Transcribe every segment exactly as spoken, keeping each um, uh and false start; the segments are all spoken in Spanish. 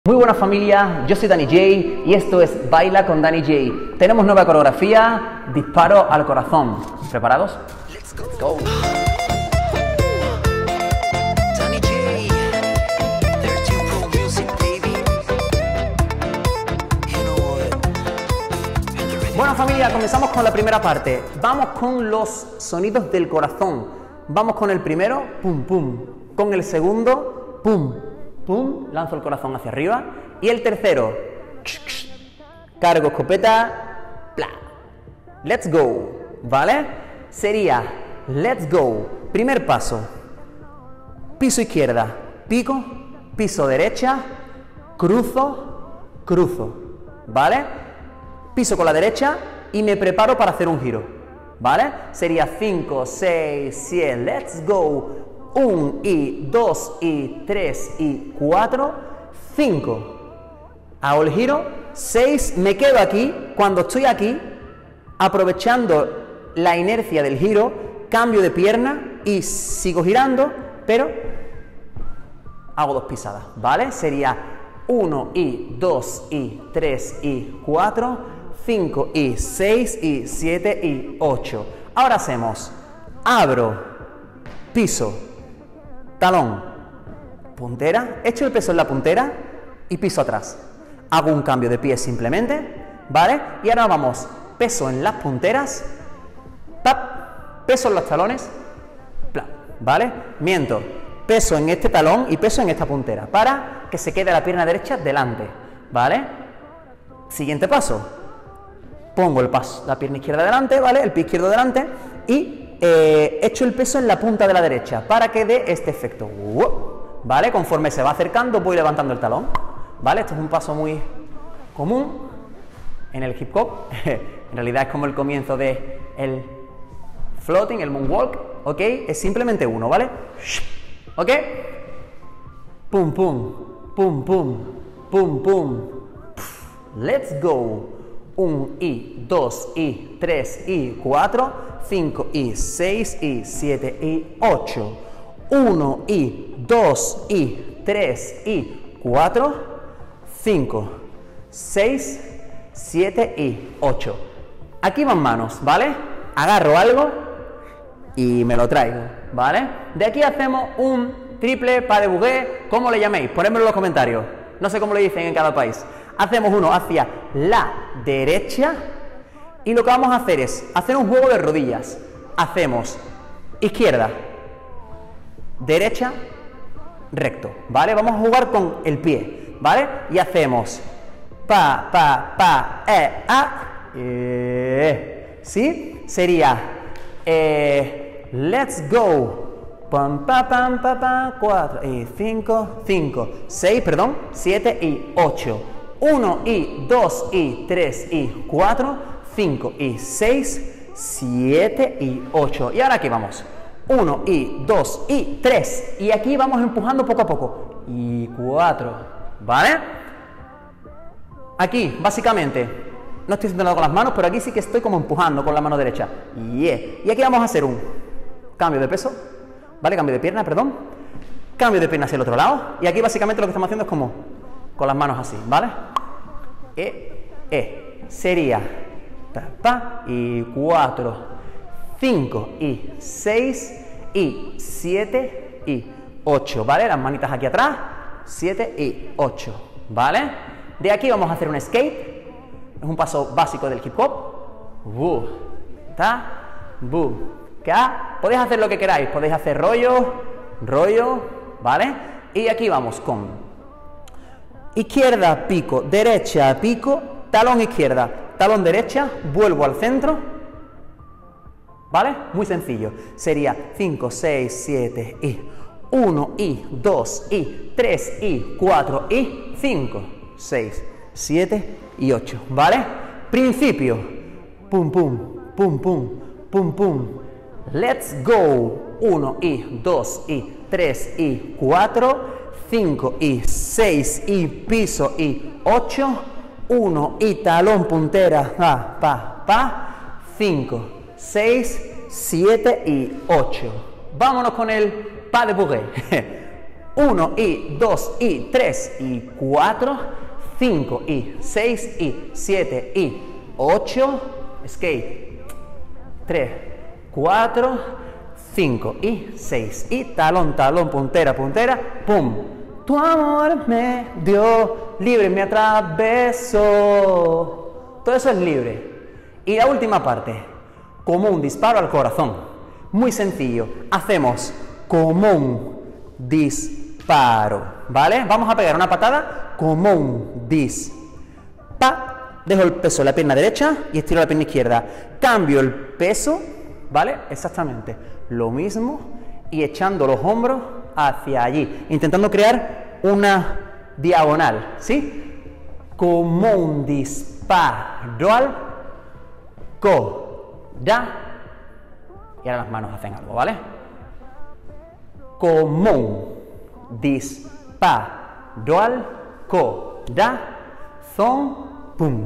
Muy buenas familia, yo soy Danny J y esto es Baila con Danny J. Tenemos nueva coreografía, disparo al corazón. ¿Preparados? Let's go. Let's go. Bueno familia, comenzamos con la primera parte. Vamos con los sonidos del corazón. Vamos con el primero, pum pum. Con el segundo, pum pum. Lanzo el corazón hacia arriba. Y el tercero, cargo escopeta, pla. Let's go, ¿vale? Sería let's go. Primer paso, piso izquierda, pico, piso derecha, cruzo, cruzo, ¿vale? Piso con la derecha y me preparo para hacer un giro, ¿vale? Sería cinco, seis, siete, let's go. uno y dos y tres y cuatro, cinco. Hago el giro, seis, me quedo aquí. Cuando estoy aquí, aprovechando la inercia del giro, cambio de pierna y sigo girando, pero hago dos pisadas, ¿vale? Sería uno y dos y tres y cuatro, cinco y seis y siete y ocho. Ahora hacemos, abro, piso, talón, puntera, echo el peso en la puntera y piso atrás. Hago un cambio de pie simplemente, ¿vale? Y ahora vamos, peso en las punteras, pap, peso en los talones, pla, ¿vale? Miento, peso en este talón y peso en esta puntera, para que se quede la pierna derecha delante, ¿vale? Siguiente paso, pongo el paso, la pierna izquierda delante, ¿vale? El pie izquierdo delante y Eh, echo el peso en la punta de la derecha para que dé este efecto, ¿vale? Conforme se va acercando voy levantando el talón, ¿vale? Esto es un paso muy común en el hip hop, en realidad es como el comienzo de el floating, el moonwalk, ¿ok? Es simplemente uno, ¿vale? ¿Ok? Pum, pum, pum, pum, pum, pum, let's go. uno y dos y tres y cuatro, cinco y seis y siete y ocho. uno y dos y tres y cuatro, cinco, seis, siete y ocho. Aquí van manos, ¿vale? Agarro algo y me lo traigo, ¿vale? De aquí hacemos un triple pas de bouguer, ¿cómo le llaméis? Ponedmelo en los comentarios. No sé cómo le dicen en cada país. Hacemos uno hacia la derecha y lo que vamos a hacer es hacer un juego de rodillas. Hacemos izquierda, derecha, recto, ¿vale? Vamos a jugar con el pie, ¿vale? Y hacemos pa, pa, pa, e, a, eh, ¿sí? Sería eh, let's go, pam, pa, pam, pa, pa, cuatro y cinco, cinco, seis, perdón, siete y ocho. uno y dos y tres y cuatro, cinco y seis, siete y ocho. Y ahora aquí vamos, uno y dos y tres. Y aquí vamos empujando poco a poco. Y cuatro, ¿vale? Aquí, básicamente, no estoy haciendo nada con las manos, pero aquí sí que estoy como empujando con la mano derecha. Yeah. Y aquí vamos a hacer un cambio de peso, ¿vale? Cambio de pierna, perdón. Cambio de pierna hacia el otro lado. Y aquí básicamente lo que estamos haciendo es como con las manos así, ¿vale? E, e. Sería pa, pa, y cuatro, cinco y seis y siete y ocho, ¿vale? Las manitas aquí atrás, siete y ocho, ¿vale? De aquí vamos a hacer un skate, es un paso básico del hip hop. Bu, ta, bu, ka. Podéis hacer lo que queráis, podéis hacer rollo, rollo, ¿vale? Y aquí vamos con izquierda, pico, derecha, pico, talón izquierda, talón derecha, vuelvo al centro, ¿vale? Muy sencillo, sería cinco, seis, siete y uno y dos y tres y cuatro y cinco, seis, siete y ocho, ¿vale? Principio, pum, pum, pum, pum, pum, pum, let's go, uno y dos y tres y cuatro, cinco y seis y piso y ocho, uno y talón puntera, pa, pa, pa, cinco, seis, siete y ocho. Vámonos con el pas de bouguer. uno y dos y tres y cuatro, cinco y seis y siete y ocho, skate, tres, cuatro, cinco y seis y talón, talón, puntera, puntera, pum. Tu amor me dio libre, me atravesó. Todo eso es libre. Y la última parte, como un disparo al corazón. Muy sencillo. Hacemos como un disparo, ¿vale? Vamos a pegar una patada como un dis. Pa, dejo el peso en la pierna derecha y estiro la pierna izquierda. Cambio el peso, ¿vale? Exactamente lo mismo y echando los hombros hacia allí, intentando crear una diagonal, ¿sí? Como un disparo al co, da. Y ahora las manos hacen algo, ¿vale? Como un disparo al co, da, son, pum.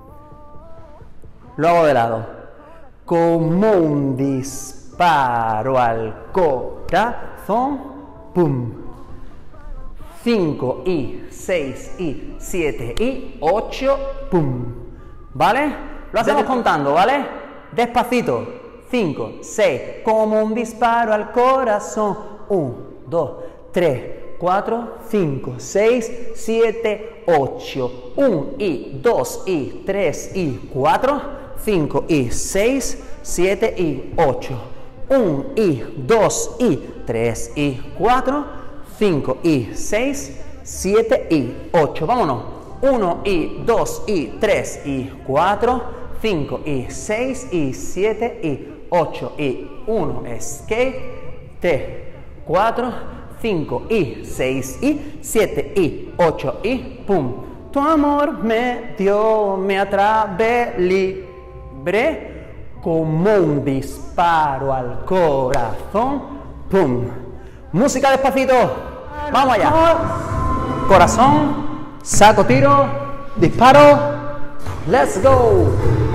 Lo hago de lado. Como un disparo al corazón, pum. cinco y seis y siete y ocho, pum. ¿Vale? Lo hacemos contando, ¿vale? Despacito. cinco, seis, como un disparo al corazón. uno, dos, tres, cuatro, cinco, seis, siete, ocho. uno y dos y tres y cuatro, cinco y seis, siete y ocho. uno y dos y tres y cuatro, cinco y seis, siete y ocho. Vámonos. uno y dos y tres y cuatro, cinco y seis y siete y ocho y uno, skate, tres, cuatro, cinco y seis y siete y ocho y pum. Tu amor me dio, me atravesó libre como un disparo al corazón, pum. Música despacito, vamos allá. Corazón, saco, tiro, disparo, let's go.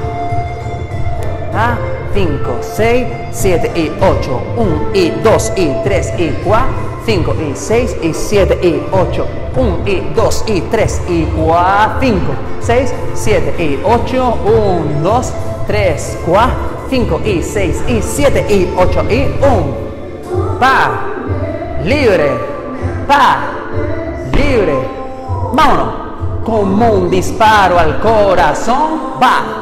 Ah, cinco, seis, siete y ocho, uno y dos y tres y cuatro, cinco y seis y siete y ocho, uno y dos y tres y cuatro, cinco, seis, siete y ocho, uno, dos, tres, cuatro, cinco y seis y siete y ocho y uno. Pa, libre, pa, libre. Vámonos. Como un disparo al corazón, va.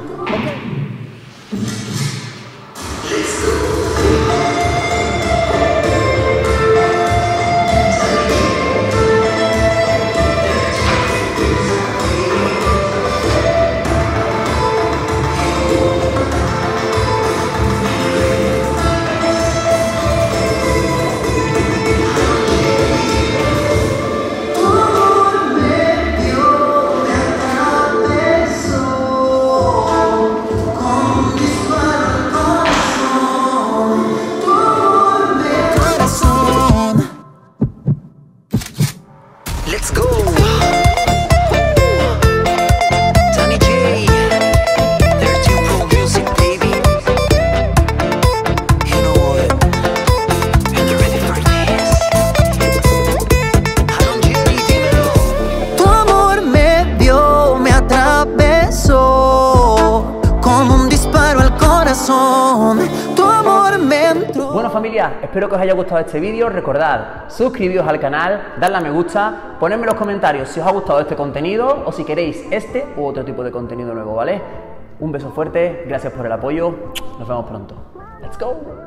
Let's go. Tony J, thirty-two Pro Music, baby. You know what? And they're ready for this. Aaron Jerry, dímelo. Tu amor me dio, me atravesó como un disparo al corazón. Tu amor me entró. Bueno, familia, espero que os haya gustado este vídeo. Recordad, suscribiros al canal, darle a me gusta, ponedme en los comentarios si os ha gustado este contenido o si queréis este u otro tipo de contenido nuevo, ¿vale? Un beso fuerte, gracias por el apoyo, nos vemos pronto. Let's go.